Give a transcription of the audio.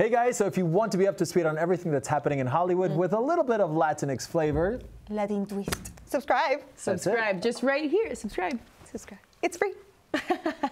guys, so if you want to be up to speed on everything that's happening in Hollywood with a little bit of Latinx flavor, Latin twist. Subscribe. That's it. Just right here. Subscribe. It's free.